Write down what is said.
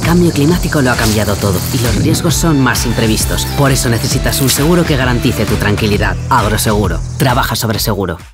cambio climático lo ha cambiado todo y los riesgos son más imprevistos. Por eso necesitas un seguro que garantice tu tranquilidad. Agroseguro. Trabaja sobre seguro.